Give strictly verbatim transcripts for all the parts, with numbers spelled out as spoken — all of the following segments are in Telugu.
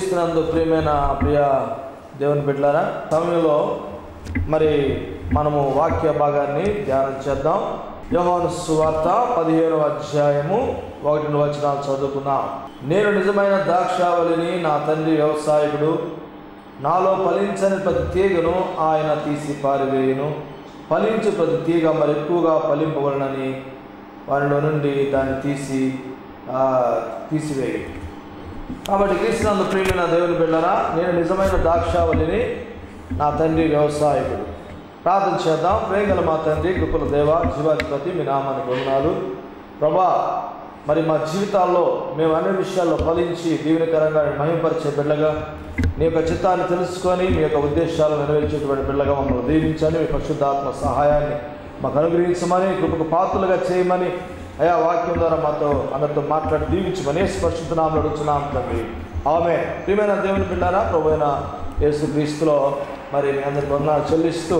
క్రీస్తునందు ప్రియమైన ప్రియ దేవుని బిడ్డలారా, సమయంలో మరి మనము వాక్య భాగాన్ని ధ్యానం చేద్దాం. యోహాను సువార్త పదిహేనవ అధ్యాయము ఒకటి రెండు వచనాలు చదువుకుందాం. నేను నిజమైన ద్రాక్షావళిని, నా తండ్రి వ్యవసాయకుడు. నాలో ఫలించని ప్రతి తీగను ఆయన తీసి పారివేయును. ఫలించు ప్రతి తీగ మరి ఎక్కువగా ఫలింపవలనని వారిలో నుండి దాన్ని తీసి తీసివేయి. కాబట్టి క్రీస్తునందు ప్రియమైన దేవుని బిడ్డలారా, నేను నిజమైన ద్రాక్షావళిని, నా తండ్రి వ్యవసాయకుడు. ప్రార్థన చేద్దాం. ప్రేమగల మా తండ్రి, కృపల దేవ, జీవాధిపతి, మీ నామానికి వందనాలు ప్రభా. మరి మా జీవితాల్లో మేము అన్ని విషయాల్లో ఫలించి దీవెనకరంగా మహిమపరిచే బిడ్డగా, నీ యొక్క చిత్తాన్ని తెలుసుకొని మీ యొక్క ఉద్దేశాలను నెరవేర్చేటువంటి బిడ్డగా మమ్మల్ని దీవించండి. మీ పరిశుద్ధాత్మ సహాయాన్ని మాకు అనుగ్రహించమని, కృపకు పాత్రలుగా చేయమని, అయా వాక్యం ద్వారా మాతో అందరితో మాట్లాడి దీవించమని పరిశుద్ధ నామములో అడుగుతున్నాం తండ్రి, ఆమేన్. ప్రియమైన దేవుని బిడ్డలారా, ప్రభువైన యేసుక్రీస్తులో మరి మీ అందరికి వందనాలు చెల్లిస్తూ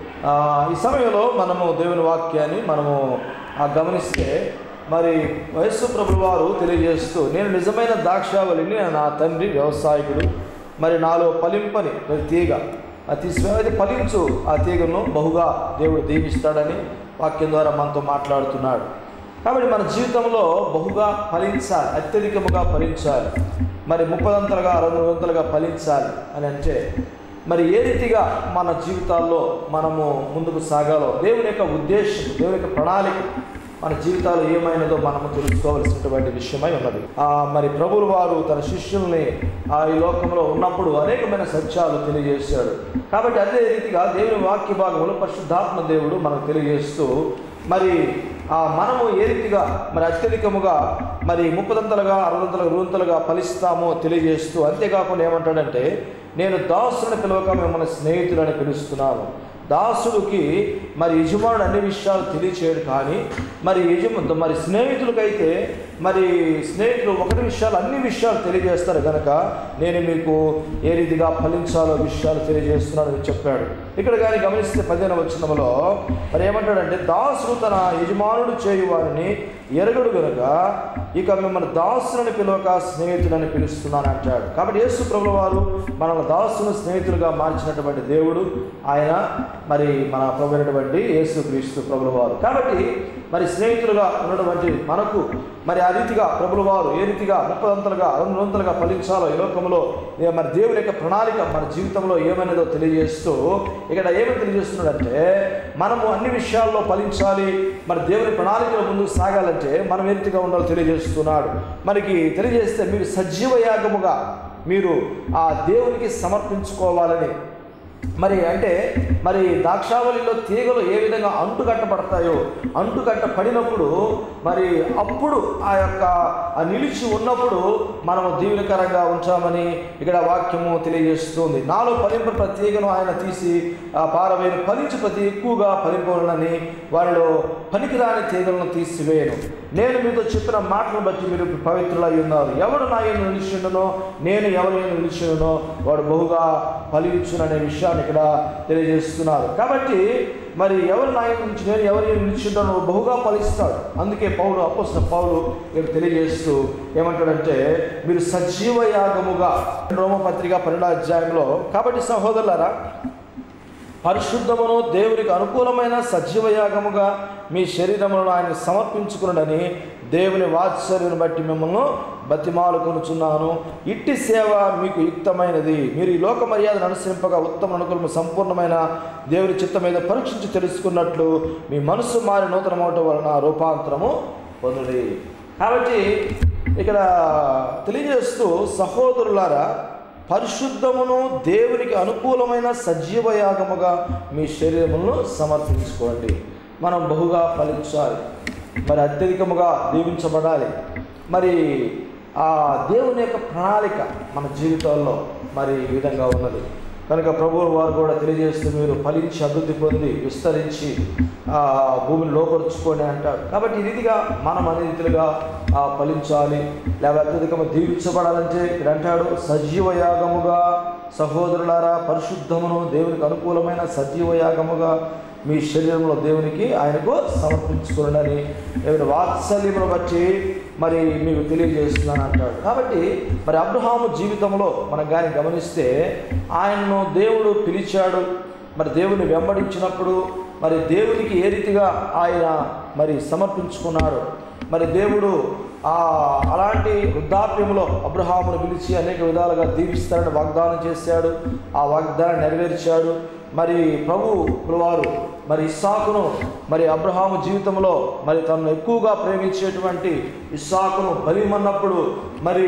ఈ సమయంలో మనము దేవుని వాక్యాన్ని మనము గమనిస్తే, మరి యేసు ప్రభువు వారు తెలియజేస్తూ, నేను నిజమైన ద్రాక్షావళిని, నా తండ్రి వ్యవసాయకుడు. మరి నాలో ఫలింపని ప్రతి తీగ తీసివేది ఫలించు ఆ తీగను బహుగా దేవుడు దీవిస్తాడని వాక్యం ద్వారా మనతో మాట్లాడుతున్నాడు. కాబట్టి మన జీవితంలో బహుగా ఫలించాలి, అత్యధికముగా ఫలించాలి, మరి ముప్పదంతలుగా రెండు వందలుగా ఫలించాలి అని అంటే మరి ఏ రీతిగా మన జీవితాల్లో మనము ముందుకు సాగాలో, దేవుని యొక్క ఉద్దేశం, దేవుని యొక్క ప్రణాళిక మన జీవితాలు ఏమైనదో మనము తెలుసుకోవలసినటువంటి విషయమై ఉన్నది. మరి ప్రభువు వారు తన శిష్యుల్ని ఈ లోకంలో ఉన్నప్పుడు అనేకమైన సత్యాలు తెలియజేశాడు. కాబట్టి అదే రీతిగా దేవుని వాక్య భాగంలో పరిశుద్ధాత్మ దేవుడు మనకు తెలియజేస్తూ, మరి మనము ఏ రీతిగా మరి అత్యధికముగా మరి ముప్పదంతలుగా అరవదంతలుగా రూంతలుగా ఫలిస్తామో తెలియజేస్తూ, అంతేకాకుండా ఏమంటాడంటే, నేను దాసుని పిలవక మిమ్మల్ని స్నేహితులని పిలుస్తున్నాను. దాసుడికి మరి యజమానుడు అన్ని విషయాలు తెలియచేయడు, కానీ మరి యజమ మరి స్నేహితులకైతే మరి స్నేహితులు ఒకటి విషయాలు అన్ని విషయాలు తెలియజేస్తారు కనుక నేను మీకు ఏ రీతిగా ఫలించాలో విషయాలు తెలియజేస్తున్నానని చెప్పాడు. ఇక్కడ కానీ గమనిస్తే పదిహేను వచనంలో మరి ఏమంటాడంటే, దాసుడు తన యజమానుడు చేయు వారిని ఎరగడు గనుక ఇక మిమ్మల్ని దాసులని పిలవక స్నేహితులని పిలుస్తున్నాను అంటాడు. కాబట్టి యేసు ప్రభువు వారు మనల్ని దాసును స్నేహితులుగా మార్చినటువంటి దేవుడు ఆయన, మరి మన ప్రభు అయినటువంటి యేసుక్రీస్తు ప్రభువు వారు. కాబట్టి మరి స్నేహితులుగా ఉన్నటువంటి మనకు మరి ఆ రీతిగా ప్రభువు వారు ఏ రీతిగా ముప్పదంతలుగా రెండు వందలుగా ఫలించాలో ఈ లోకంలో మరి దేవుని యొక్క ప్రణాళిక మన జీవితంలో ఏమైనదో తెలియజేస్తూ ఇక్కడ ఏమని తెలియజేస్తున్నాడంటే, మనము అన్ని విషయాల్లో ఫలించాలి, మరి దేవుని ప్రణాళికలో ముందుకు సాగాలంటే మనం ఏ రీతిగా ఉండాలో తెలియజేస్తున్నాడు. మనకి తెలియజేస్తే మీరు సజీవ యాగముగా మీరు ఆ దేవునికి సమర్పించుకోవాలని. మరి అంటే మరి ద్రాక్షావళిలో తీగలు ఏ విధంగా అంటుకట్టబడతాయో, అంటుకట్ట పడినప్పుడు మరి అప్పుడు ఆ యొక్క నిలిచి ఉన్నప్పుడు మనము దీవెనకరంగా ఉంచామని ఇక్కడ వాక్యము తెలియజేస్తుంది. నాలో ఫలింపు ప్రతి తీగను ఆయన తీసి పారవేయను, ఫలించు ప్రతి ఎక్కువగా ఫలింపవలనని వారిలో పనికిరాని తీగలను తీసివేయను. నేను మీతో చెప్పిన మాటలను బట్టి మీరు పవిత్రులై ఉన్నారు. ఎవడు నా యందు నిలిచిండునో, నేను ఎవరి యందు నిలిచిండునో వాడు బహుగా ఫలించుననే విషయాన్ని ఇక్కడ తెలియజేస్తున్నారు. కాబట్టి మరి ఎవరు నా యందు నుంచి నేను ఎవరి యందు నిలిచిండునో బహుగా ఫలిస్తాడు. అందుకే పౌలు అపోస్తలుడైన పౌలు ఇక్కడ తెలియజేస్తూ ఏమంటాడంటే, మీరు సజీవ యాగముగా, రోమపత్రిక పన్నెండవ అధ్యాయంలో, కాబట్టి సహోదరులారా పరిశుద్ధమును దేవునికి అనుకూలమైన సజీవ యాగముగా మీ శరీరములను ఆయన సమర్పించుకున్నాడని దేవుని వాత్సల్యను బట్టి మిమ్మల్ని బతిమాలుకొనుచున్నాను. ఇట్టి సేవ మీకు యుక్తమైనది. మీరు ఈ లోక మర్యాదను అనుసరింపగా ఉత్తమ అనుకూలము సంపూర్ణమైన దేవుని చిత్తం మీద పరీక్షించి తెలుసుకున్నట్లు మీ మనసు మారి నూతనమవటం వలన రూపాంతరము పొందుడి. కాబట్టి ఇక్కడ తెలియజేస్తూ, సహోదరులారా పరిశుద్ధమును దేవునికి అనుకూలమైన సజీవ యాగముగా మీ శరీరములను సమర్పించుకోండి. మనం బహుగా ఫలించాలి, మరి అత్యధికముగా దీవించబడాలి. మరి ఆ దేవుని యొక్క ప్రణాళిక మన జీవితాల్లో మరి ఈ విధంగా ఉన్నది కనుక ప్రభువు వారు కూడా తెలియజేస్తూ, మీరు ఫలించి అభివృద్ధి పొంది విస్తరించి భూమిని లోపరుచుకోండి అంటారు. కాబట్టి ఈ రీతిగా మనం అనే రీతిగా ఫలించాలి, లేకపోతే అత్యధికంగా దీవించబడాలంటే ఇక్కడ అంటాడు, సజీవ యాగముగా సహోదరులారా పరిశుద్ధమును దేవునికి అనుకూలమైన సజీవ యాగముగా మీ శరీరంలో దేవునికి ఆయనకు సమర్పించుకోండి దేవుని వాత్సల్యమును బట్టి మరి మీకు తెలియజేస్తున్నాను అంటాడు. కాబట్టి మరి అబ్రహాము జీవితంలో మనం కానీ గమనిస్తే ఆయనను దేవుడు పిలిచాడు. మరి దేవుని వెంబడించినప్పుడు మరి దేవునికి ఏ రీతిగా ఆయన మరి సమర్పించుకున్నాడు. మరి దేవుడు ఆ అలాంటి వృద్ధాప్యంలో అబ్రహామును పిలిచి అనేక విధాలుగా దీవిస్తారని వాగ్దానం చేశాడు. ఆ వాగ్దానం నెరవేర్చాడు. మరి ప్రభు వారు మరి ఇస్సాకును మరి అబ్రహాము జీవితంలో మరి తనను ఎక్కువగా ప్రేమించేటువంటి ఇస్సాకును బలిమన్నప్పుడు మరి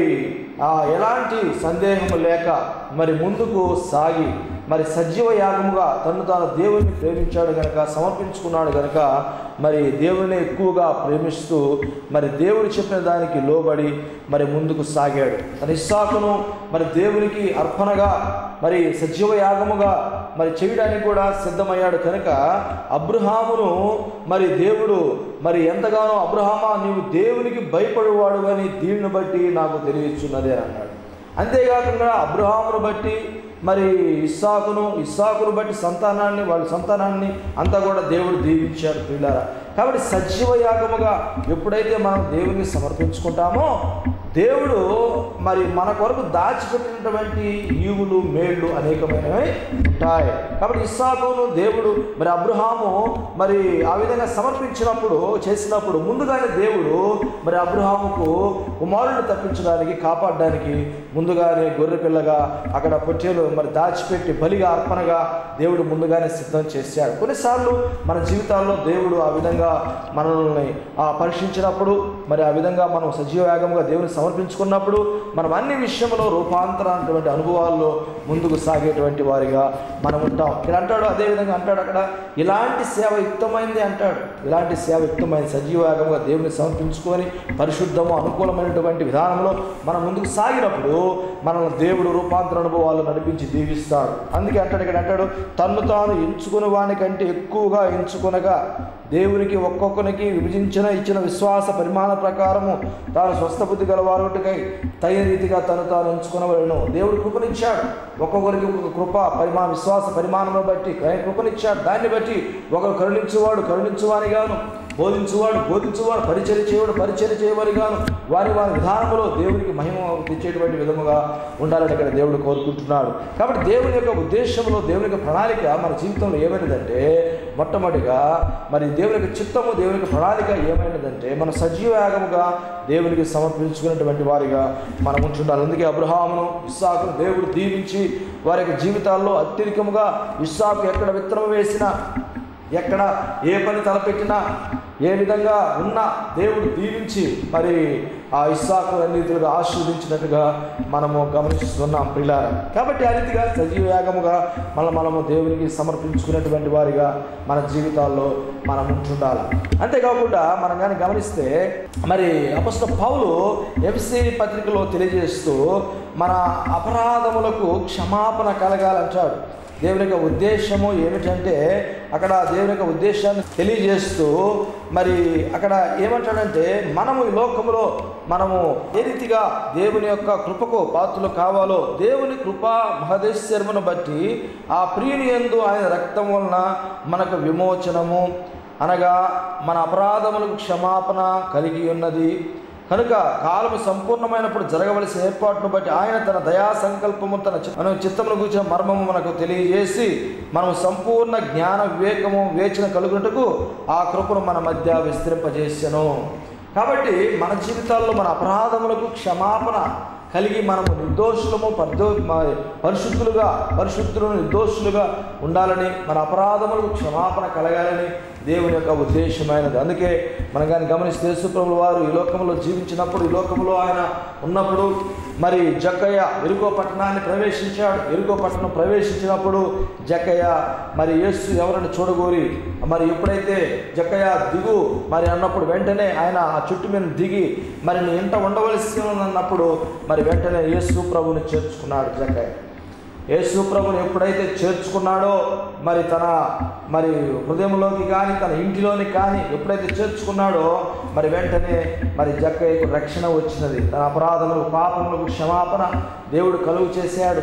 ఎలాంటి సందేహం లేక మరి ముందుకు సాగి మరి సజీవ యాగముగా తను తాను దేవుని ప్రేమించాడు కనుక, సమర్పించుకున్నాడు కనుక మరి దేవుని ఎక్కువగా ప్రేమిస్తూ మరి దేవుడు చెప్పిన దానికి లోబడి మరి ముందుకు సాగాడు. తన ఇస్సాకును మరి దేవునికి అర్పణగా మరి సజీవ యాగముగా మరి చేయడానికి కూడా సిద్ధమయ్యాడు కనుక అబ్రహామును మరి దేవుడు మరి ఎంతగానో అబ్రహామా నీవు దేవునికి భయపడేవాడు అని దీనిని బట్టి నాకు తెలియచున్నదే అన్నాడు. అంతేకాకుండా అబ్రహామును బట్టి మరి ఇస్సాకును ఇస్సాకును బట్టి సంతానాన్ని వాళ్ళ సంతానాన్ని అంతా కూడా దేవుడు దీవించాడు పిల్లారా. కాబట్టి సజీవ యాగముగా ఎప్పుడైతే మనం దేవునికి సమర్పించుకుంటామో దేవుడు మరి మన కొరకు దాచిపెట్టినటువంటి ఈవులు మేళ్ళు అనేకమైనవి ఉంటాయి. కాబట్టి ఇస్సాకును దేవుడు మరి అబ్రహాము మరి ఆ విధంగా సమర్పించినప్పుడు చేసినప్పుడు ముందుగానే దేవుడు మరి అబ్రహాముకు కుమారుడిని తప్పించడానికి కాపాడడానికి ముందుగానే గొర్రె పిల్లగా అక్కడ పొట్టేలు మరి దాచిపెట్టి బలిగా అర్పణగా దేవుడు ముందుగానే సిద్ధం చేశాడు. కొన్నిసార్లు మన జీవితాల్లో దేవుడు ఆ విధంగా మనల్ని పరీక్షించినప్పుడు మరి ఆ విధంగా మనం సజీవ యాగంగా దేవుని సమర్పించుకున్నప్పుడు మనం అన్ని విషయంలో రూపాంతరమైనటువంటి అనుభవాల్లో ముందుకు సాగేటువంటి వారిగా మనం ఉంటాం. ఇక్కడ అంటాడు, అదేవిధంగా అంటాడు అక్కడ ఇలాంటి సేవ యుక్తమైంది అంటాడు. ఇలాంటి సేవ యుక్తమైంది సజీవ యాగంగా దేవుని సమర్పించుకొని పరిశుద్ధము అనుకూలమైనటువంటి విధానంలో మనం ముందుకు సాగినప్పుడు మనల్ని దేవుడు రూపాంతర అనుభవాలు నడిపించి దీవిస్తాడు. అందుకే అంటాడు ఇక్కడ అంటాడు తన్ను తాను ఎంచుకునే వానికంటే ఎక్కువగా ఎంచుకొనగా దేవునికి ఒక్కొక్కరికి విభజించిన ఇచ్చిన విశ్వాస పరిమాణ ప్రకారము తాను స్వస్థబుద్ధి గలవారుకై తగిన రీతిగా తను తాను ఎంచుకునవలను. దేవుడు కృపనిచ్చాడు. ఒక్కొక్కరికి ఒక్కొక్క కృప పరిమాణ విశ్వాస పరిమాణంలో బట్టి కృపనిచ్చాడు. దాన్ని బట్టి ఒకరు కరుణించువాడు కరుణించువానిగాను, బోధించువాడు బోధించువాడు, పరిచర్య చేయవాడు పరిచర్య చేయవారిగాను వారి వారి విధానంలో దేవునికి మహిమ తెచ్చేటువంటి విధముగా ఉండాలని ఇక్కడ దేవుడు కోరుకుంటున్నాడు. కాబట్టి దేవుని యొక్క ఉద్దేశంలో దేవుని యొక్క ప్రణాళిక మన జీవితంలో ఏమైనదంటే మొట్టమొదటిగా మరి దేవుని యొక్క చిత్తము దేవుని యొక్క ప్రణాళిక ఏమైనదంటే మనం సజీవ యాగముగా దేవునికి సమర్పించుకున్నటువంటి వారిగా మనం ఉంటుండాలి. అందుకే అబ్రహామును ఇస్సాకును దేవుడు దీవించి వారి యొక్క జీవితాల్లో అత్యధికముగా ఇస్సాకు ఎక్కడ విత్తనం వేసినా ఎక్కడ ఏ పని తలపెట్టినా ఏ విధంగా ఉన్నా దేవుడు దీవించి మరి ఆ ఇస్సాకు అన్ని రీతిగా ఆశీర్వదించినట్టుగా మనము గమనిస్తున్నాం ప్రియులారా. కాబట్టి ఆ రీతిగా సజీవ యాగముగా మనం మనము దేవునికి సమర్పించుకునేటువంటి వారిగా మన జీవితాల్లో మనం ఉంటుండాలి. అంతేకాకుండా మనం కానీ గమనిస్తే మరి అపొస్తలుడైన పౌలు ఎఫెసీ పత్రికలో తెలియజేస్తూ మన అపరాధములకు క్షమాపణ కలగాలంటాడు. దేవుని యొక్క ఉద్దేశము ఏమిటంటే అక్కడ దేవుని యొక్క ఉద్దేశాన్ని తెలియజేస్తూ మరి అక్కడ ఏమంటాడంటే మనము ఈ లోకంలో మనము ఏ రీతిగా దేవుని యొక్క కృపకు పాత్రలు కావాలో దేవుని కృప మహదేశ్వరమును బట్టి ఆ ప్రియుని యందు ఆయన రక్తం వలన మనకు విమోచనము అనగా మన అపరాధములకు క్షమాపణ కలిగి ఉన్నది కనుక కాలము సంపూర్ణమైనప్పుడు జరగవలసిన ఏర్పాటును బట్టి ఆయన తన దయా సంకల్పము తన మనం చిత్తమును కూర్చిన మర్మము మనకు తెలియజేసి మనం సంపూర్ణ జ్ఞాన వివేకము వివేచన కలుగునట్టుకు ఆ కృపను మన మధ్య విస్తరింపజేసెను. కాబట్టి మన జీవితాల్లో మన అపరాధములకు క్షమాపణ కలిగి మనము నిర్దోషులము పరిదో పరిశుద్ధులుగా పరిశుద్ధులను నిర్దోషులుగా ఉండాలని మన అపరాధములకు క్షమాపణ కలగాలని దేవుని యొక్క ఉద్దేశమైనది. అందుకే మనం కానీ గమనిస్తే యేసు ప్రభువు వారు ఈ లోకంలో జీవించినప్పుడు ఈ లోకంలో ఆయన ఉన్నప్పుడు మరి జక్కయ్య ఎరుకో పట్టణాన్ని ప్రవేశించాడు. ఎరుకో పట్టణం ప్రవేశించినప్పుడు జక్కయ్య మరి యేసు ఎవరిని చూడగోరి మరి ఎప్పుడైతే జక్కయ్య దిగు మరి అన్నప్పుడు వెంటనే ఆయన ఆ చుట్టు మీద దిగి మరి నీ ఇంట ఉండవలసి అన్నప్పుడు మరి వెంటనే యేసు ప్రభువుని చేర్చుకున్నాడు జక్కయ్య. యేసు ప్రభువుని ఎప్పుడైతే చేర్చుకున్నాడో మరి తన మరి హృదయంలోకి కానీ తన ఇంటిలోని కానీ ఎప్పుడైతే చేర్చుకున్నాడో మరి వెంటనే మరి జక్కయ్యకు రక్షణ వచ్చినది. తన అపరాధములకు పాపములకు క్షమాపణ దేవుడు కలుగు చేశాడు.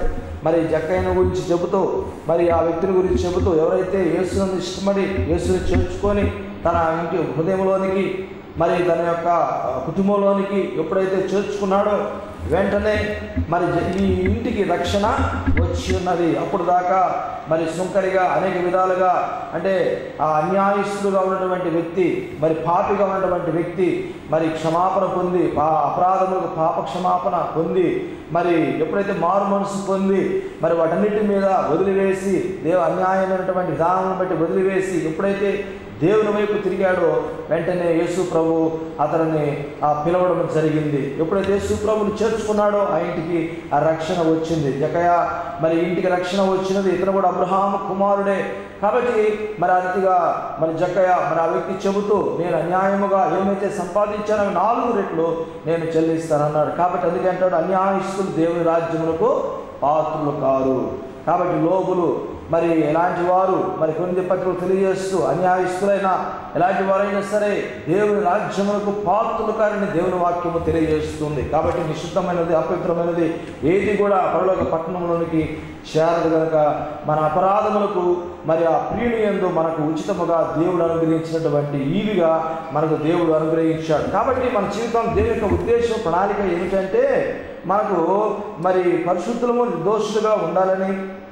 మరి జక్కయ్యను గురించి చెబుతూ మరి ఆ వ్యక్తిని గురించి చెబుతూ ఎవరైతే యేసును ఇష్టపడి యేసుని చేర్చుకొని తన ఇంటి హృదయంలోనికి మరి తన యొక్క కుటుంబంలోనికి ఎప్పుడైతే చేర్చుకున్నాడో వెంటనే మరి ఈ ఇంటికి రక్షణ వచ్చి ఉన్నది. అప్పుడు దాకా మరి సుంకరిగా అనేక విధాలుగా అంటే ఆ అన్యాయస్తులుగా ఉన్నటువంటి వ్యక్తి, మరి పాపిగా ఉన్నటువంటి వ్యక్తి మరి క్షమాపణ పొంది ఆ అపరాధములకు పాప క్షమాపణ పొంది మరి ఎప్పుడైతే మారు మనసు పొంది మరి వాటన్నిటి మీద వదిలివేసి దేవ అన్యాయమైనటువంటి విధానాలను బట్టి వదిలివేసి ఎప్పుడైతే దేవుని వైపు తిరిగాడో వెంటనే యేసు ప్రభు అతనిని ఆ పిలవడం జరిగింది. ఎప్పుడైతే యేసు ప్రభుని చేర్చుకున్నాడో ఆ ఇంటికి ఆ రక్షణ వచ్చింది. జక్కయ్య మరి ఇంటికి రక్షణ వచ్చినది, ఇతను కూడా అబ్రహాము కుమారుడే కాబట్టి మరి ఆ రీతిగా మరి జక్కయ్య మరి ఆ వ్యక్తి చెబుతూ నేను అన్యాయముగా ఏమైతే సంపాదించానో నాలుగు రెట్లు నేను చెల్లిస్తానన్నాడు. కాబట్టి అందుకే అంటాడు అన్యాయస్తులు దేవుని రాజ్యములకు పాత్రులు కారు. కాబట్టి లోబులు మరి ఎలాంటి వారు మరి కొన్ని పత్రికలు తెలియజేస్తూ అన్యాయస్తులైనా ఎలాంటి వారైనా సరే దేవుని రాజ్యములకు పాత్రులు కారని దేవుని వాక్యము తెలియజేస్తుంది. కాబట్టి నిషిద్ధమైనది అపవిత్రమైనది ఏది కూడా పరలోక పట్టణంలోనికి చేరదు కనుక మన అపరాధములకు మరి ఆ ప్రియుని యందు మనకు ఉచితముగా దేవుడు అనుగ్రహించినటువంటి ఈవిగా మనకు దేవుడు అనుగ్రహించాడు. కాబట్టి మన జీవితం దేవుని యొక్క ఉద్దేశం ప్రణాళిక ఏమిటంటే మనకు మరి పరిశుద్ధులము నిర్దోషులుగా ఉండాలని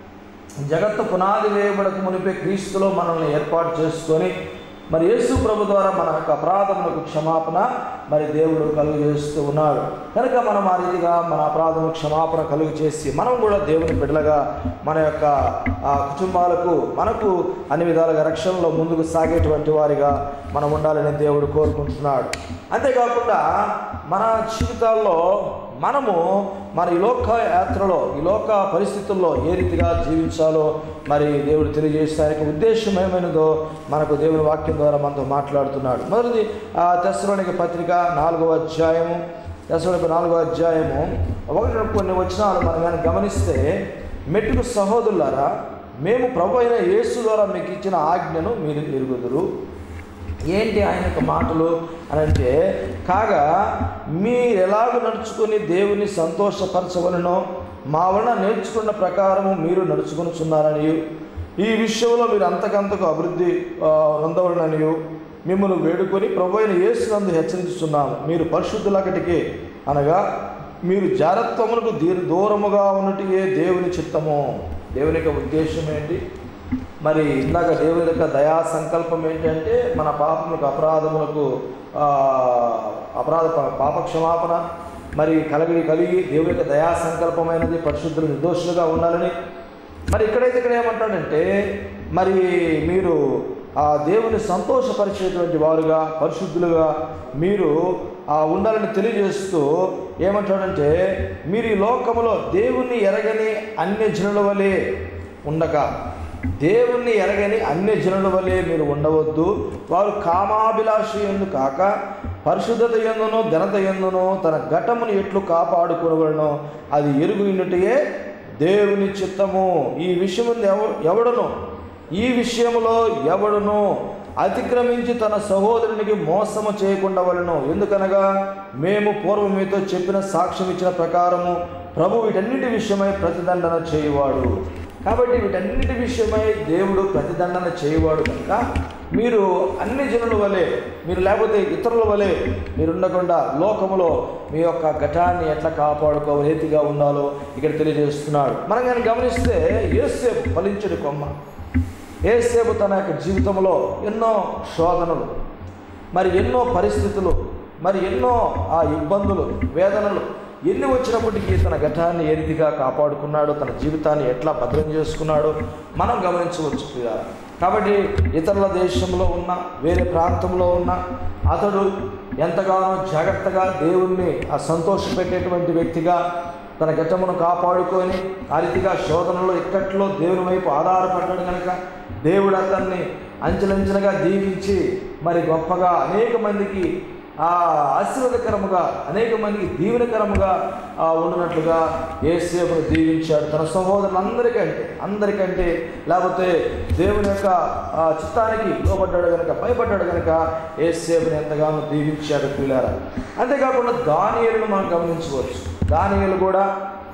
జగత్తు పునాది వేయబడక మునిపే క్రీస్తులో మనల్ని ఏర్పాటు చేసుకొని మరి యేసు ప్రభు ద్వారా మన యొక్క అపరాధములకు క్షమాపణ మరి దేవుడు కలుగు చేస్తూ ఉన్నాడు కనుక మనం ఆ రీతిగా మన అపరాధములకు క్షమాపణ కలుగు చేసి మనం కూడా దేవుని బిడ్డలుగా మన యొక్క కుటుంబాలకు మనకు అన్ని విధాలుగా రక్షణలో ముందుకు సాగేటువంటి వారిగా మనం ఉండాలని దేవుడు కోరుకుంటున్నాడు. అంతేకాకుండా మన జీవితాల్లో మనము మన ఈ లోక యాత్రలో ఈ లోక పరిస్థితుల్లో ఏ రీతిగా జీవించాలో మరి దేవుడు తెలియజేయడానికి ఉద్దేశం ఏమైనదో మనకు దేవుని వాక్యం ద్వారా మనతో మాట్లాడుతున్నాడు. మొదటిది ఆ తెస్సలోనిక పత్రిక నాలుగవ అధ్యాయము తెస్సలోనిక నాలుగవ అధ్యాయము ఒకటి కొన్ని వచనాలు మనం కానీ గమనిస్తే మెట్టుకు సహోదరులారా మేము ప్రభు అయిన యేసు ద్వారా మీకు ఇచ్చిన ఆజ్ఞను మీరు ఎరుగుదురు. ఏంటి ఆయన యొక్క మాటలు అని అంటే కాగా మీరు ఎలాగ నడుచుకుని దేవుని సంతోషపరచవలనో మా వలన నేర్చుకున్న ప్రకారము మీరు నడుచుకొనుచున్నారని ఈ విషయంలో మీరు అంతకంతకు అభివృద్ధి పొందవలనని మిమ్మల్ని వేడుకొని ప్రభు అయిన యేసునందు హెచ్చరించుతున్నాము. మీరు పరిశుద్ధులకటికే అనగా మీరు జారత్వములకు దీ దూరముగా ఉన్నటియే దేవుని చిత్తము. దేవుని యొక్క ఉద్దేశం ఏంటి? మరి ఇందాక దేవుని యొక్క దయా సంకల్పం ఏంటంటే మన పాపములకు అపరాధములకు అపరాధ పాప క్షమాపణ మరి కలిగి కలిగి దేవుని యొక్క దయా సంకల్పమైనది పరిశుద్ధులు నిర్దోషులుగా ఉండాలని. మరి ఇక్కడైతే ఇక్కడ ఏమంటాడంటే మరి మీరు ఆ దేవుని సంతోషపరిచేటువంటి వారుగా పరిశుద్ధులుగా మీరు ఉండాలని తెలియజేస్తూ ఏమంటాడంటే మీరు ఈ లోకములో దేవుణ్ణి ఎరగని అన్య జనుల వలె ఉండక దేవుణ్ణి ఎరగని అన్య జనుల వలె మీరు ఉండవద్దు. వారు కామాభిలాషి ఎందు కాక పరిశుద్ధత ఎందునో ఘనత ఎందునో తన ఘటమును ఎట్లు కాపాడుకునవలనో అది ఎరుగునట్టుయే దేవుని చిత్తము. ఈ విషయము ఎవడును ఈ విషయంలో ఎవడును అతిక్రమించి తన సహోదరునికి మోసము చేయకుండా వలెను. ఎందుకనగా మేము పూర్వం మీతో చెప్పిన సాక్ష్యం ఇచ్చిన ప్రకారము ప్రభు వీటన్నిటి విషయమై ప్రతిదండన చేయువాడు. కాబట్టి వీటన్నిటి విషయమై దేవుడు ప్రతిదండన చేయవాడు కనుక మీరు అన్ని జనుల వలె మీరు లేకపోతే ఇతరుల వలె మీరు ఉండకుండా లోకములో మీ యొక్క ఘటాన్ని ఎట్లా కాపాడుకోవాలి రీతిగా ఉండాలో ఇక్కడ తెలియజేస్తున్నాడు. మనం కానీ గమనిస్తే యోసేపు ఫలించడు కొమ్మ. యోసేపు తన యొక్క జీవితంలో ఎన్నో శోధనలు మరి ఎన్నో పరిస్థితులు మరి ఎన్నో ఆ ఇబ్బందులు వేదనలు ఎన్ని వచ్చినప్పటికీ తన ఘటాన్ని ఏ రీతిగా కాపాడుకున్నాడో తన జీవితాన్ని ఎట్లా భద్రం చేసుకున్నాడో మనం గమనించవచ్చు. కాబట్టి ఇతరుల దేశంలో ఉన్న వేరే ప్రాంతంలో ఉన్న అతడు ఎంతగానో జాగ్రత్తగా దేవుణ్ణి ఆ సంతోషపెట్టేటువంటి వ్యక్తిగా తన ఘటమును కాపాడుకొని ఆ రీతిగా శోధనలో ఇక్కట్లో దేవుని వైపు ఆధారపడ్డాడు కనుక దేవుడు అతన్ని అంచెలంచెలుగా దీవించి మరి గొప్పగా అనేక మందికి ఆ ఆశీర్వాదకరముగా అనేక మందికి దీవెనకరముగా ఉన్నట్లుగా యేసేపును దీవించాడు. తన సహోదరులందరికంటే అందరికంటే లేకపోతే దేవుని యొక్క చిత్తానికి లోబడ్డాడు కనుక భయపడ్డాడు కనుక యేసేపుని ఎంతగానో దీవించాడు పిల్లారా. అంతేకాకుండా దానియేలును మనం గమనించవచ్చు. దానియేలు కూడా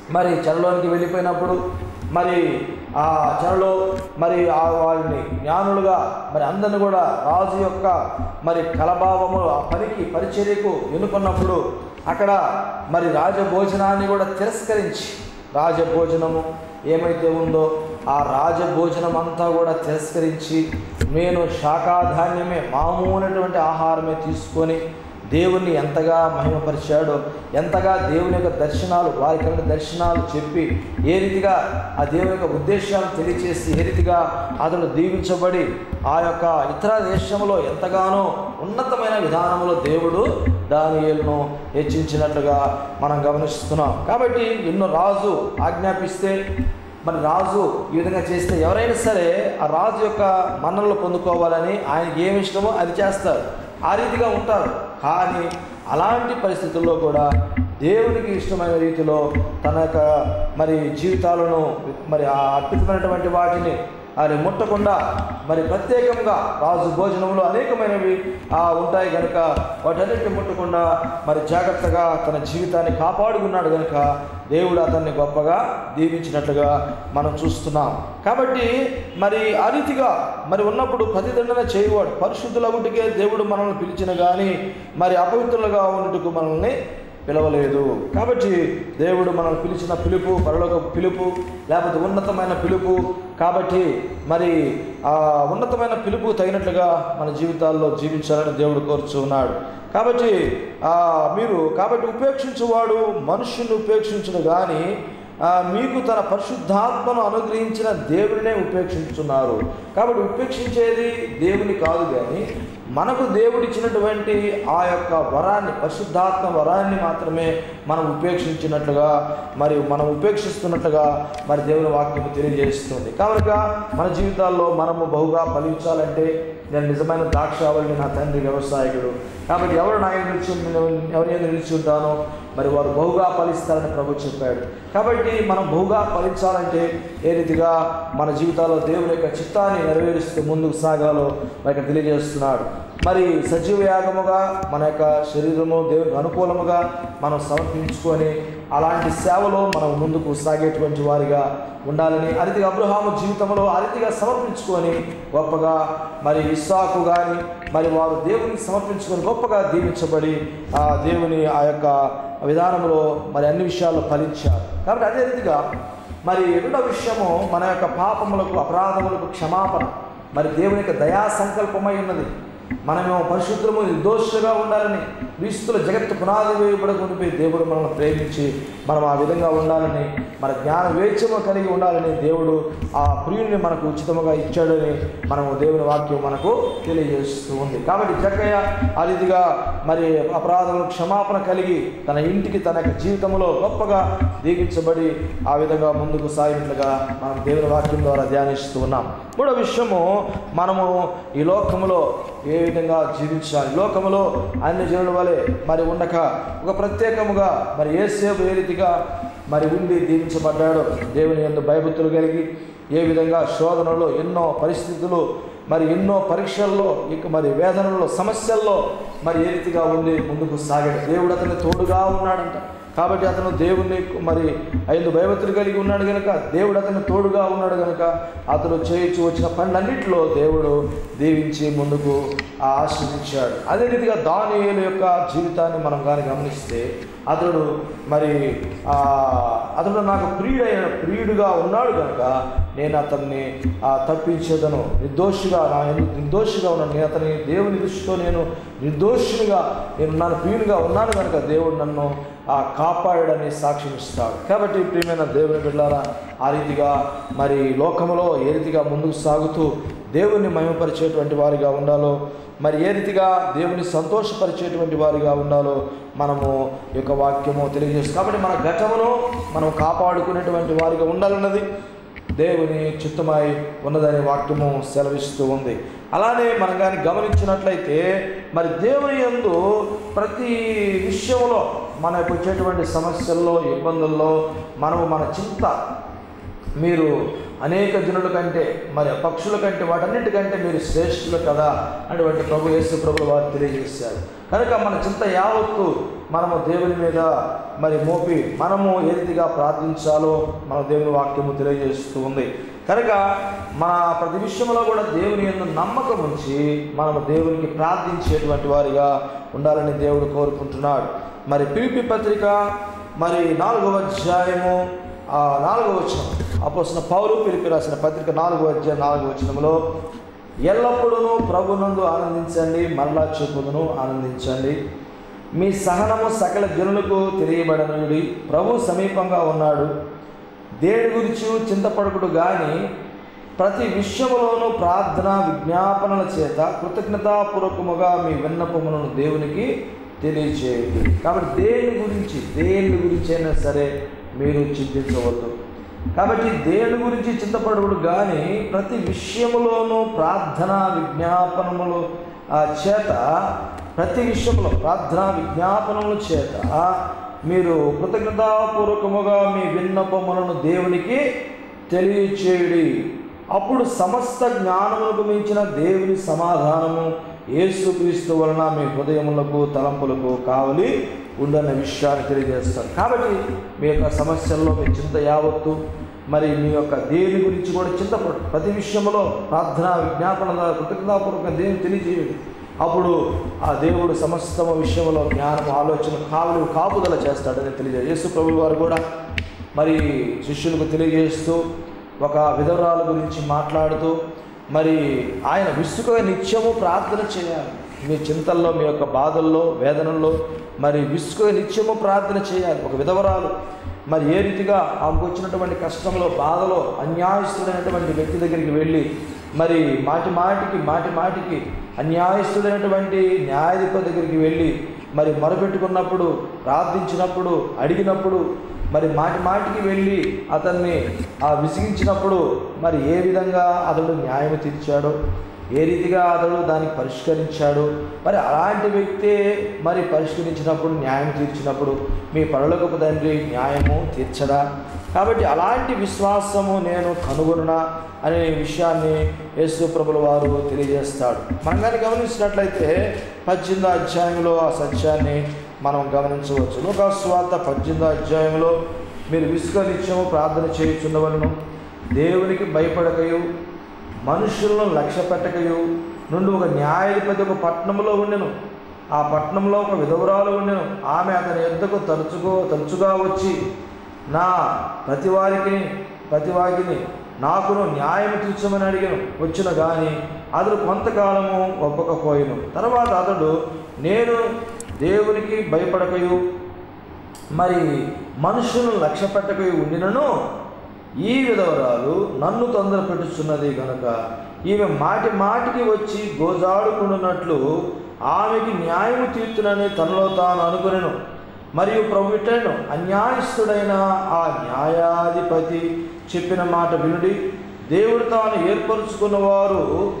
మరి చెరలోనికి వెళ్ళిపోయినప్పుడు మరి ఆ చెరలో మరి ఆ వారిని జ్ఞానులుగా మరి అందరిని కూడా రాజు యొక్క మరి కలభావము ఆ పనికి పరిచర్యకు ఎన్నుకున్నప్పుడు అక్కడ మరి రాజభోజనాన్ని కూడా తిరస్కరించి రాజభోజనము ఏమైతే ఉందో ఆ రాజభోజనం అంతా కూడా తిరస్కరించి నేను శాకాధాన్యమే మామూలైనటువంటి ఆహారమే తీసుకొని దేవుణ్ణి ఎంతగా మహిమపరిచాడో, ఎంతగా దేవుని యొక్క దర్శనాలు వారికి కలిగిన దర్శనాలు చెప్పి ఏ రీతిగా ఆ దేవుని యొక్క ఉద్దేశాలు తెలియచేసి ఏ రీతిగా అతడు దీవించబడి ఆ యొక్క ఇతర దేశంలో ఎంతగానో ఉన్నతమైన విధానంలో దేవుడు దానియేలును హెచ్చించినట్లుగా మనం గమనిస్తున్నాం. కాబట్టి ఎన్నో రాజు ఆజ్ఞాపిస్తే మరి రాజు ఈ విధంగా చేస్తే ఎవరైనా సరే ఆ రాజు యొక్క మన్ననలు పొందుకోవాలని ఆయనకి ఏమి ఇష్టమో అది చేస్తారు, ఆ రీతిగా ఉంటారు. కానీ అలాంటి పరిస్థితుల్లో కూడా దేవునికి ఇష్టమైన రీతిలో తన యొక్క మరి జీవితాలను మరి ఆ అద్భుతమైనటువంటి వాటిని అది ముట్టకుండా మరి ప్రత్యేకంగా రాజు భోజనంలో అనేకమైనవి ఉంటాయి కనుక వాటన్నిటిని ముట్టకుండా మరి జాగ్రత్తగా తన జీవితాన్ని కాపాడుకున్నాడు కనుక దేవుడు అతన్ని గొప్పగా దీవించినట్లుగా మనం చూస్తున్నాం. కాబట్టి మరి ఆ రీతిగా మరి ఉన్నప్పుడు ప్రతిదండన చేయవాడు. పరిశుద్ధులగుటికే దేవుడు మనల్ని పిలిచిన కానీ మరి అపవిత్రులుగా ఉన్నట్టుకు మనల్ని పిలవలేదు. కాబట్టి దేవుడు మనల్ని పిలిచిన పిలుపు పరలోక పిలుపు, లేకపోతే ఉన్నతమైన పిలుపు. కాబట్టి మరి ఆ ఉన్నతమైన పిలుపు తగినట్లుగా మన జీవితాల్లో జీవించాలని దేవుడు కోరుచు ఉన్నాడు. కాబట్టి మీరు కాబట్టి ఉపేక్షించువాడు మనుషుని ఉపేక్షించును కానీ మీకు తన పరిశుద్ధాత్మను అనుగ్రహించిన దేవుడినే ఉపేక్షించున్నారు. కాబట్టి ఉపేక్షించేది దేవుని కాదు, కానీ మనకు దేవుడిచ్చినటువంటి ఆ యొక్క వరాన్ని, పరిశుద్ధాత్మ వరాన్ని మాత్రమే మనం ఉపేక్షించినట్లుగా మరి మనం ఉపేక్షిస్తున్నట్లుగా మరి దేవుని వాక్యం తెలియజేస్తుంది. కనుక మన జీవితాల్లో మనము బహుగా ఫలించాలంటే నేను నిజమైన ద్రాక్షావళిని, నా తండ్రి వ్యవసాయకుడు, కాబట్టి ఎవరు నా నిలిచి ఎవరైనా నిలిచి ఉంటానో మరి వారు బహుగా ఫలిస్తారని ప్రభు చెప్పాడు. కాబట్టి మనం బహుగా ఫలించాలంటే ఏ రీతిగా మన జీవితాల్లో దేవుని యొక్క చిత్తాన్ని నెరవేరుస్తూ ముందుకు సాగాలో మరి తెలియజేస్తున్నాడు. మరి సజీవ యాగముగా మన యొక్క శరీరము దేవునికి అనుకూలముగా మనం సమర్పించుకొని అలాంటి సేవలో మనం ముందుకు సాగేటువంటి వారిగా ఉండాలని, ఆ రీతిగా అబ్రహాము జీవితంలో ఆ రీతిగా సమర్పించుకొని గొప్పగా మరి ఇస్సాకు కానీ మరి వారు దేవునికి సమర్పించుకొని గొప్పగా దీవించబడి ఆ దేవుని ఆ యొక్క విధానంలో మరి అన్ని విషయాల్లో ఫలించారు. కాబట్టి అదే రీతిగా మరి రెండో విషయము మన యొక్క పాపములకు అపరాధములకు క్షమాపణ. మరి దేవుని యొక్క దయా సంకల్పమై ఉన్నది. మనము పరిశుద్ధము నిర్దోషులుగా ఉండాలని, క్రీస్తుల జగత్తు పునాది వేయబడకుండిపోయి దేవుడు మనల్ని ప్రేమించి మనం ఆ విధంగా ఉండాలని, మన జ్ఞాన వేచ్యము కలిగి ఉండాలని దేవుడు ఆ ప్రియుడిని మనకు ఉచితముగా ఇచ్చాడని మనము దేవుని వాక్యం మనకు తెలియజేస్తూ ఉంది. కాబట్టి జక్కయ్య ఆ రీతిగా మరి అపరాధములకు క్షమాపణ కలిగి తన ఇంటికి తన యొక్క జీవితంలో గొప్పగా దీవించబడి ఆ విధంగా ముందుకు సాగినట్లుగా మనం దేవుని వాక్యం ద్వారా ధ్యానిస్తూ ఉన్నాం. మూడో విషయము, మనము ఈ లోకములో ఏ విధంగా జీవించాలి. లోకములో అన్ని జనుల వలె మరి ఉండక ఒక ప్రత్యేకముగా మరి యేసేపు ఏ రీతిగా మరి ఉండి దీవించబడ్డాడో, దేవుని యందు భయభక్తులు కలిగి ఏ విధంగా శోధనలో ఎన్నో పరిస్థితులు మరి ఎన్నో పరీక్షల్లో ఇక మరి వేదనల్లో సమస్యల్లో మరి ఏ రీతిగా ఉండి ముందుకు సాగాడు. దేవుడు అతని తోడుగా ఉన్నాడంట. కాబట్టి అతను దేవుణ్ణి మరి ఐదు భయభక్తులు కలిగి ఉన్నాడు కనుక, దేవుడు అతను తోడుగా ఉన్నాడు కనుక అతను చేయొచ్చు వచ్చిన పనులన్నింటిలో దేవుడు దీవించి ముందుకు ఆశీర్వదించాడు. అదే రీతిగా దానియేలు యొక్క జీవితాన్ని మనం కానీ గమనిస్తే అతడు మరి అతడు నాకు ప్రియుడైన ప్రియుడుగా ఉన్నాడు కనుక నేను అతన్ని తప్పించేదను, నిర్దోషిగా నా నిర్దోషిగా ఉన్నాను, నేను అతని దేవుని దృష్టితో నేను నిర్దోషిగా నేనున్నాను, ప్రియుడిగా ఉన్నాను కనుక దేవుడు నన్ను కాపాడని సాక్ష్యం ఇస్తాడు. కాబట్టి ప్రియమైన దేవుని బిడ్డలారా, ఆ రీతిగా మరి లోకములో ఏ రీతిగా ముందుకు సాగుతూ దేవుని మహిమపరిచేటువంటి వారిగా ఉండాలో, మరి ఏ రీతిగా దేవుని సంతోషపరిచేటువంటి వారిగా ఉండాలో మనము ఈ యొక్క వాక్యము తెలియజేస్తుంది. కాబట్టి మన ఘటమును మనం కాపాడుకునేటువంటి వారిగా ఉండాలన్నది దేవుని చిత్తమై ఉన్నదనే వాక్యము సెలవిస్తూ ఉంది. అలానే మనం కానీ గమనించినట్లయితే మరి దేవుని యందు ప్రతి విషయంలో మనకు వచ్చేటువంటి సమస్యల్లో ఇబ్బందుల్లో మనము మన చింత మీరు అనేక జనుల కంటే మరి పక్షుల కంటే వాటన్నిటికంటే మీరు శ్రేష్ఠులు కదా అటువంటి ప్రభు యేసు ప్రభు వారు తెలియజేశారు. కనుక మన చింత యావత్తు మనము దేవుని మీద మరి మోపి మనము ఏ రీతిగా ప్రార్థించాలో మన దేవుని వాక్యము తెలియజేస్తూ ఉంది. కనుక మన ప్రతి విషయంలో కూడా దేవుని యందు నమ్మకం ఉంచి మనము దేవునికి ప్రార్థించేటువంటి వారిగా ఉండాలని దేవుడు కోరుకుంటున్నాడు. మరి ఫిలిప్పీ పత్రిక మరి నాలుగవ అధ్యాయము ఆ నాలుగవ వచనం, అపోస్తలుడైన పౌలు ఫిలిప్పీ రాసిన పత్రిక నాలుగవ అధ్యాయం నాలుగవ వచనంలో, ఎల్లప్పుడూ ప్రభునందు ఆనందించండి, మరలా చెప్పుదును ఆనందించండి, మీ సహనము సకల జనులకు తెలియబడనుడి, ప్రభు సమీపంగా ఉన్నాడు, దేని గురించి చింతపడకుడు కానీ ప్రతి విషయములోనూ ప్రార్థన విజ్ఞాపనల చేత కృతజ్ఞతాపూర్వకముగా మీ విన్నపములను దేవునికి తెలియచేయండి. కాబట్టి దేని గురించి దేని గురించి అయినా సరే మీరు చింతించవద్దు. కాబట్టి దేని గురించి చింతపడకూడదు కానీ ప్రతి విషయములోనూ ప్రార్థన విజ్ఞాపనములు చేత ప్రతి విషయంలో ప్రార్థన విజ్ఞాపనముల చేత మీరు కృతజ్ఞతాపూర్వకముగా మీ విన్నపములను దేవునికి తెలియచేయుడి. అప్పుడు సమస్త జ్ఞానములకు మించిన దేవుని సమాధానము యేసుక్రీస్తు వలన మీ హృదయములకు తలంపులకు కావలి ఉండన్న విషయాన్ని తెలియజేస్తారు. కాబట్టి మీ యొక్క సమస్యల్లో మీ చింత యావత్తు మరి మీ యొక్క దేని గురించి కూడా చింతపడు, ప్రతి విషయంలో ప్రార్థన విజ్ఞాపన కృతజ్ఞతాపూర్వకంగా దేవుని తెలియజేయండి. అప్పుడు ఆ దేవుడు సమస్తమ విషయంలో జ్ఞానం ఆలోచన కావలి కాపుదల చేస్తాడని తెలియజేయాలి. యేసు ప్రభువు వారు కూడా మరి శిష్యులకు తెలియజేస్తూ ఒక విధవరాల గురించి మాట్లాడుతూ మరి ఆయన విసుగుగా నిత్యము ప్రార్థన చేయాలి. మీ చింతల్లో మీ యొక్క బాధల్లో వేదనల్లో మరి విసుగుగా నిత్యము ప్రార్థన చేయాలి. ఒక విధవరాలు మరి ఏ రీతిగా ఆమెకు వచ్చినటువంటి కష్టంలో బాధలో అన్యాయస్తుడైనటువంటి వ్యక్తి దగ్గరికి వెళ్ళి మరి మాటి మాటికి మాటి మాటికి అన్యాయస్తుడైనటువంటి న్యాయాధిపతి దగ్గరికి వెళ్ళి మరి మొరపెట్టుకున్నప్పుడు ప్రార్థించినప్పుడు అడిగినప్పుడు మరి మాటి మాటికి వెళ్ళి అతన్ని ఆ విసిగించినప్పుడు మరి ఏ విధంగా అతడు న్యాయం తీర్చాడో, ఏ రీతిగా అతడు దానికి పరిష్కరించాడు, మరి అలాంటి వ్యక్తే మరి పరిష్కరించినప్పుడు న్యాయం తీర్చినప్పుడు మీ పరలోకపు తండ్రి న్యాయము తీర్చడా? కాబట్టి అలాంటి విశ్వాసము నేను కనుగొనునా అనే విషయాన్ని యేసు ప్రభుల వారు తెలియజేస్తాడు. మనం కానీ గమనించినట్లయితే పద్దెనిమిదో అధ్యాయంలో ఆ సత్యాన్ని మనం గమనించవచ్చు. లూకా సువార్త పద్దెనిమిదో అధ్యాయంలో, మీరు విసుగ నిత్యము ప్రార్థన చేయుచున్నవలను దేవునికి భయపడకయు మనుషులను లక్ష్య పెట్టకయు నుండి ఒక న్యాయాధిపతి ఒక పట్టణంలో ఉండెను. ఆ పట్టణంలో ఒక విధవరాలు ఉండెను. ఆమె అతని యొద్దకు తరచుగా తరచుగా వచ్చి నా ప్రతివారికి ప్రతివాకిని నాకును న్యాయం తీర్చమని అడిగాను వచ్చిన కానీ అతడు కొంతకాలము ఒప్పకపోయిను. తర్వాత అతడు నేను దేవునికి భయపడకయు మరి మనుషులను లక్ష్య పెట్టకయు ఉండినను ఈ విధవరాలు నన్ను తొందర పెట్టుచున్నది కనుక ఈమె మాటి మాటికి వచ్చి గోజాడుకున్నట్లు ఆమెకి న్యాయము తీర్చునని తనలో తాను అనుకునేను. మరియు ప్రభు ఇట్టాను, అన్యాయస్తుడైన ఆ న్యాయాధిపతి చెప్పిన మాట వినుడి. దేవుడు తాను ఏర్పరుచుకున్నవారు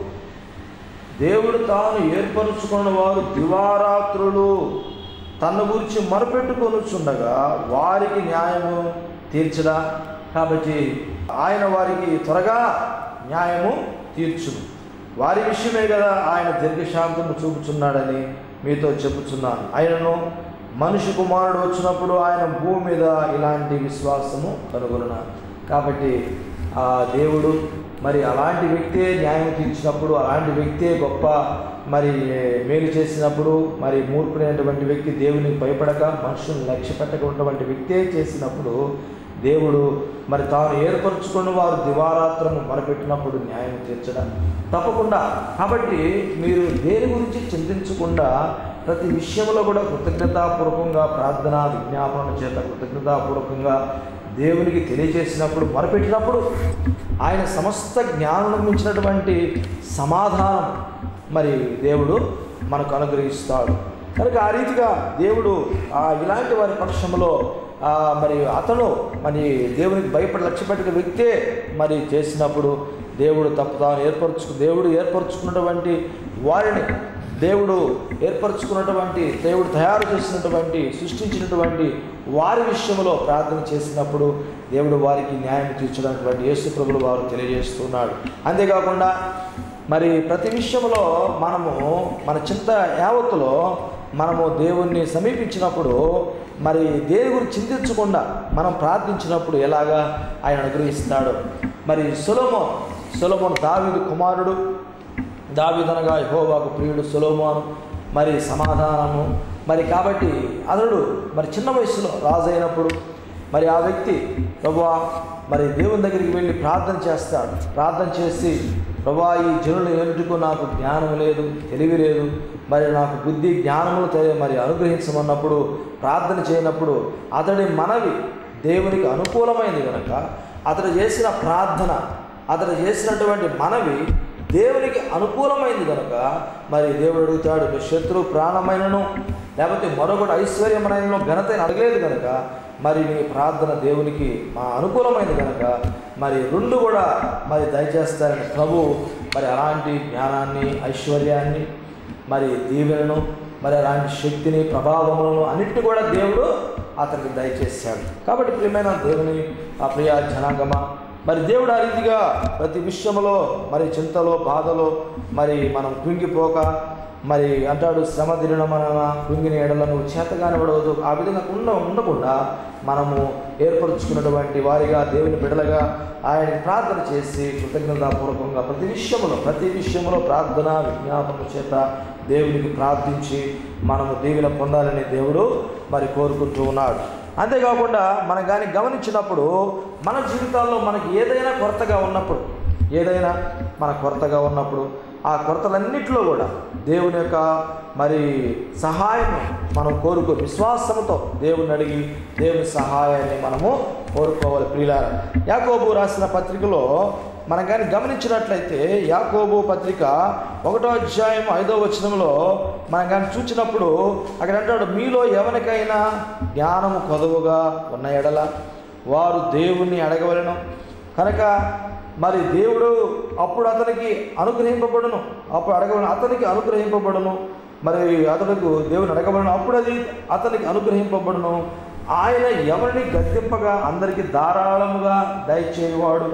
దేవుడు తాను ఏర్పరుచుకున్న వారు దివారాత్రులు తన గురించి మొరపెట్టుకొనుచుండగా వారికి న్యాయము తీర్చడా? కాబట్టి ఆయన వారికి త్వరగా న్యాయము తీర్చును. వారి విషయమే కదా ఆయన దీర్ఘశాంతము చూపుచున్నాడని మీతో చెప్పుచున్నాను. ఆయనను మనిషి కుమారుడు వచ్చినప్పుడు ఆయన భూమి మీద ఇలాంటి విశ్వాసము కనుగొనున్నారు. కాబట్టి ఆ దేవుడు మరి అలాంటి వ్యక్తే న్యాయం తీర్చినప్పుడు, అలాంటి వ్యక్తే గొప్ప మరి మేలు చేసినప్పుడు, మరి మూర్ఖుడైనటువంటి వ్యక్తి దేవునికి భయపడక మనుషులను లక్ష్య పెట్టక ఉన్నటువంటి వ్యక్తే చేసినప్పుడు దేవుడు మరి తాను ఏర్పరచుకున్న వారు దివారాత్రము మొరపెట్టినప్పుడు న్యాయం తీర్చడం తప్పకుండా. కాబట్టి మీరు దేని గురించి చింతించకుండా ప్రతి విషయంలో కూడా కృతజ్ఞతాపూర్వకంగా ప్రార్థన విజ్ఞాపన చేత కృతజ్ఞతాపూర్వకంగా దేవునికి తెలియజేసినప్పుడు మొరపెట్టినప్పుడు ఆయన సమస్త జ్ఞానం మించినటువంటి సమాధానం మరి దేవుడు మనకు అనుగ్రహిస్తాడు. కనుక ఆ రీతిగా దేవుడు ఇలాంటి వారి పక్షంలో మరి అతను మరి దేవునికి భయపడి లక్ష్యపెట్టిన వ్యక్తే మరి చేసినప్పుడు దేవుడు తప్పు తాను ఏర్పరచుకు దేవుడు ఏర్పరచుకున్నటువంటి వారిని దేవుడు ఏర్పరచుకున్నటువంటి, దేవుడు తయారు చేసినటువంటి, సృష్టించినటువంటి వారి విషయంలో ప్రార్థన చేసినప్పుడు దేవుడు వారికి న్యాయం తీర్చడానికి యేసు ప్రభువు వారు తెలియజేస్తున్నాడు. అంతేకాకుండా మరి ప్రతి విషయంలో మనము మన చింత యావత్తులో మనము దేవుణ్ణి సమీపించినప్పుడు మరి దేని గురించి చింతించకుండా మనం ప్రార్థించినప్పుడు ఎలాగా ఆయన అనుగ్రహిస్తాడు. మరి సొలొమోను సొలొమోను దావీదు కుమారుడు, దావీదనగా యెహోవాకు ప్రియుడు సొలొమోను, మరి సమాధానము. మరి కాబట్టి అతడు మరి చిన్న వయసులో రాజు అయినప్పుడు మరి ఆ వ్యక్తి ప్రభువా మరి దేవుని దగ్గరికి వెళ్ళి ప్రార్థన చేస్తాడు. ప్రార్థన చేసి ప్రభువా ఈ జనులు ఏమిటికో నాకు జ్ఞానం లేదు, తెలివి లేదు, మరి నాకు బుద్ధి జ్ఞానములు మరి అనుగ్రహించమన్నప్పుడు ప్రార్థన చేయనప్పుడు అతడి మనవి దేవునికి అనుకూలమైంది కనుక అతడు చేసిన ప్రార్థన, అతడు చేసినటువంటి మనవి దేవునికి అనుకూలమైంది కనుక మరి దేవుడు అడుగుతాడు, మీ శత్రు ప్రాణమైనను లేకపోతే మరొకటి ఐశ్వర్యమైనను ఘనతైన అడగలేదు కనుక మరి నీ ప్రార్థన దేవునికి మా అనుకూలమైంది కనుక మరి రెండు కూడా మరి దయచేస్తారని ప్రభు మరి అలాంటి జ్ఞానాన్ని, ఐశ్వర్యాన్ని, మరి దీవెనను, మరి అలాంటి శక్తిని, ప్రభావములను అన్నిటిని కూడా దేవుడు అతనికి దయచేశాడు. కాబట్టి ప్రియమైన దేవుని ఆ ప్రియ జనాంగమా, మరి దేవుడు ఆ రీతిగా ప్రతి విషయంలో మరి చింతలో, బాధలో మరి మనం కృంగిపోక, మరి అంటాడు శ్రమ తిరిగిన మన కృంగిన ఎడలను చేతగాని పడవద్దు. ఆ విధంగా ఉండ ఉండకుండా మనము ఏర్పరచుకున్నటువంటి వారిగా దేవుని బిడ్డలుగా ఆయనకి ప్రార్థన చేసి కృతజ్ఞతాపూర్వకంగా ప్రతి విషయంలో ప్రతి విషయంలో ప్రార్థన విజ్ఞాపన చేత దేవునికి ప్రార్థించి మనము దీవెన పొందాలని దేవుడు మరి కోరుకుంటూ ఉన్నాడు. అంతేకాకుండా మనం కానీ గమనించినప్పుడు మన జీవితాల్లో మనకి ఏదైనా కొరతగా ఉన్నప్పుడు ఏదైనా మన కొరతగా ఉన్నప్పుడు ఆ కొరతలన్నింటిలో కూడా దేవుని యొక్క మరి సహాయం మనం కోరుకో విశ్వాసంతో దేవుని అడిగి దేవుని సహాయాన్ని మనము కోరుకోవాలి. ప్రియులారా, యాకోబు రాసిన పత్రికలో మనం కానీ గమనించినట్లయితే యాకోబు పత్రిక ఒకటో అధ్యాయం ఐదో వచనంలో మనం కానీ చూసినప్పుడు అక్కడ అంటాడు, మీలో ఎవరికైనా జ్ఞానము కొదవుగా ఉన్న ఎడల వారు దేవుణ్ణి అడగవలెను కనుక మరి దేవుడు అప్పుడు అతనికి అనుగ్రహింపబడును, అప్పుడు అడగవలను అతనికి అనుగ్రహింపబడును, మరి అతనికి దేవుని అడగబడును, అప్పుడు అది అతనికి అనుగ్రహింపబడును. ఆయన ఎవరిని గద్దెంపగా అందరికీ ధారాళముగా దయచేయవాడు.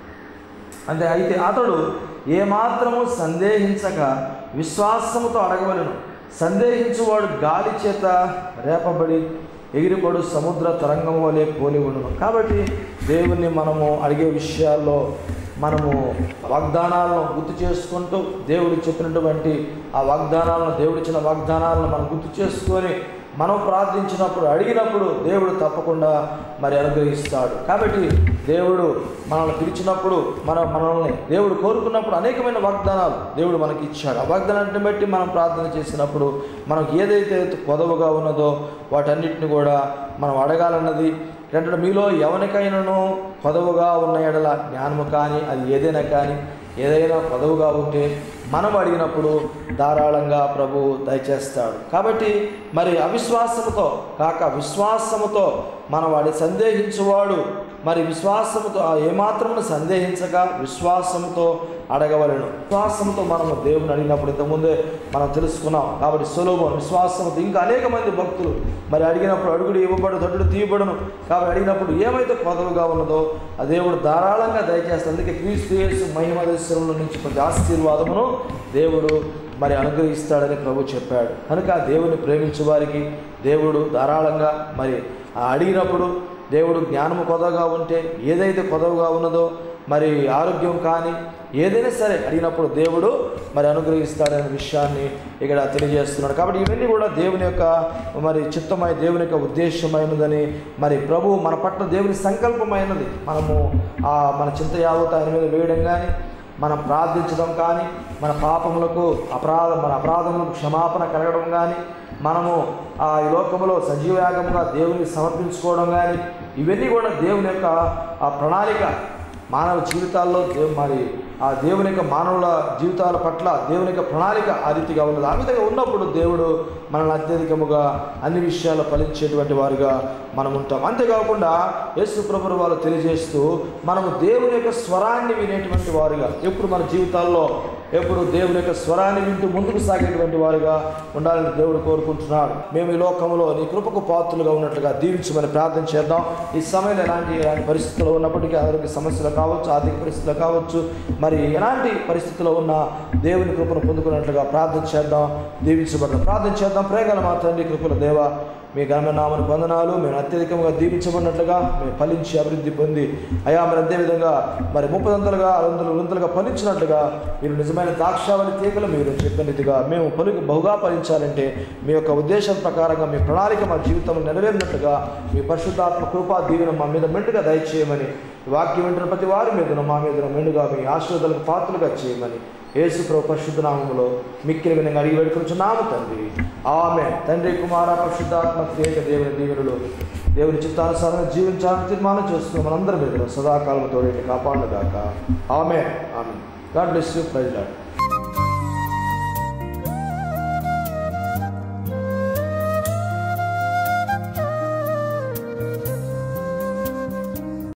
అంటే అయితే అతడు ఏమాత్రము సందేహించక విశ్వాసముతో అడగవలను. సందేహించువాడు గాలి చేత రేపబడి ఎగిరిపడు సముద్ర తరంగం వలె పోలి ఉండును. కాబట్టి దేవుణ్ణి మనము అడిగే విషయాల్లో మనము వాగ్దానాలను గుర్తు చేసుకుంటూ దేవుడు చెప్పినటువంటి ఆ వాగ్దానాలను దేవుడిచ్చిన వాగ్దానాలను మనం గుర్తు చేసుకొని మనం ప్రార్థించినప్పుడు అడిగినప్పుడు దేవుడు తప్పకుండా మరి అనుగ్రహిస్తాడు. కాబట్టి దేవుడు మనల్ని పిలిచినప్పుడు మన మనల్ని దేవుడు కోరుకున్నప్పుడు అనేకమైన వాగ్దానాలు దేవుడు మనకి ఇచ్చాడు. ఆ వాగ్దానాన్ని బట్టి మనం ప్రార్థన చేసినప్పుడు మనకు ఏదైతే కొదవగా ఉన్నదో వాటన్నిటిని కూడా మనం అడగాలన్నది. అంటే మీలో ఎవరికైనాను కొదవగా ఉన్న ఎడల జ్ఞానము కానీ అది ఏదైనా కానీ ఏదైనా కొదవగా ఉంటే మనం అడిగినప్పుడు ధారాళంగా ప్రభు దయచేస్తాడు. కాబట్టి మరి అవిశ్వాసముతో కాక విశ్వాసముతో మనం వాడి సందేహించువాడు మరి విశ్వాసముతో ఏమాత్రమును సందేహించక విశ్వాసముతో అడగవలను. విశ్వాసంతో మనము దేవుని అడిగినప్పుడు ఇంతకుముందే మనం తెలుసుకున్నాం. కాబట్టి సొలొమోను విశ్వాసంతో ఇంకా అనేక మంది భక్తులు మరి అడిగినప్పుడు అడుగుడు ఇవ్వబడు దొడ్డు తీయబడును. కాబట్టి అడిగినప్పుడు ఏమైతే కొదవగా ఉన్నదో ఆ దేవుడు ధారాళంగా దయచేస్తాడు. అందుకే క్రీస్తు యేసు మహిమ దర్శనంలో నుంచి కొంచెం ఆశీర్వాదమును దేవుడు మరి అనుగ్రహిస్తాడని ప్రభు చెప్పాడు. కనుక దేవుని ప్రేమించే వారికి దేవుడు ధారాళంగా మరి అడిగినప్పుడు దేవుడు జ్ఞానము కొదవగా ఉంటే ఏదైతే కొదవగా ఉన్నదో మరి ఆరోగ్యం కానీ ఏదైనా సరే అడిగినప్పుడు దేవుడు మరి అనుగ్రహిస్తాడనే విషయాన్ని ఇక్కడ తెలియజేస్తున్నాడు. కాబట్టి ఇవన్నీ కూడా దేవుని యొక్క మరి చిత్తమై దేవుని యొక్క ఉద్దేశమైనదని మరి ప్రభు మన పట్ల దేవుని సంకల్పమైనది. మనము ఆ మన చింత యావత్ ఆయన మీద వేయడం కానీ మనం ప్రార్థించడం కానీ మన పాపములకు అపరాధ మన అపరాధములకు క్షమాపణ కలగడం కానీ మనము ఆ ఈ లోకంలో సజీవయాగముగా దేవునికి సమర్పించుకోవడం కానీ ఇవన్నీ కూడా దేవుని యొక్క ఆ ప్రణాళిక మానవ జీవితాల్లో దేవు మరి ఆ దేవుని యొక్క మానవుల జీవితాల పట్ల దేవుని యొక్క ప్రణాళిక ఆ రీతిగా ఉన్నది. ఆ విధంగా ఉన్నప్పుడు దేవుడు మనల్ని అత్యధికముగా అన్ని విషయాలు ఫలించేటువంటి వారుగా మనం ఉంటాం. అంతేకాకుండా యేసు ప్రభువు వారు తెలియజేస్తూ మనము దేవుని యొక్క స్వరాన్ని వినేటువంటి వారుగా ఎప్పుడు మన జీవితాల్లో ఎప్పుడు దేవుని యొక్క స్వరాన్ని వింటూ ముందుకు సాగేటువంటి వారుగా ఉండాలని దేవుడు కోరుకుంటున్నాడు. మేము ఈ లోకంలో నీ కృపకు పాత్రులుగా ఉన్నట్లుగా దీవించమని ప్రార్థన చేద్దాం. ఈ సమయంలో ఎలాంటి ఎలాంటి పరిస్థితుల్లో ఉన్నప్పటికీ ఆరోగ్య సమస్యలు కావచ్చు, ఆర్థిక పరిస్థితులు కావచ్చు, మరి ఎలాంటి పరిస్థితుల్లో ఉన్న దేవుని కృపను పొందుకున్నట్లుగా ప్రార్థన చేద్దాం. దీవించబడదాం. ప్రార్థన చేద్దాం. ప్రేగల మా తండ్రి, కృపల దేవ, మీ ఘనమైన నామమున వందనాలు. మేము అత్యధికంగా దీవించబడినట్లుగా మేము ఫలించి అభివృద్ధి పొంది అయా మరి అదేవిధంగా మరి ముప్పదంతలుగా అరవందలు వృంతలుగా ఫలించినట్లుగా మీరు నిజమైన ద్రాక్షావళి తీగలు మీరు చెప్పినట్టుగా మేము పలుకు బహుగా ఫలించాలంటే మీ యొక్క ఉద్దేశం ప్రకారంగా మీ ప్రణాళిక మా జీవితంలో నెరవేరినట్లుగా మీ పరిశుద్ధాత్మ కృపా దీవెన మా మీద మెండుగా దయచేయమని, వాక్యం వింటున్న ప్రతి వారి మీదను మా మీదను మెండుగా మీ ఆశీర్వాదాలకు పాత్రలుగా చేయమని యేసు ప్రభు పరిశుద్ధ నామములో మిక్కిలి విధంగా అడిగి వేడుకొనుచున్నాము తండ్రి. ఆమేన్. తండ్రి, కుమార, పరిశుద్ధాత్మ త్రియేక దేవుని దీవెనలు దేవుని చిత్తానుసారంగా జీవించాలని తీర్మానం చేస్తున్నాం. మనందరి మీద సదాకాలం తోడేటి కాపాడుగాక. Amen. Amen. God bless you. Praise lord.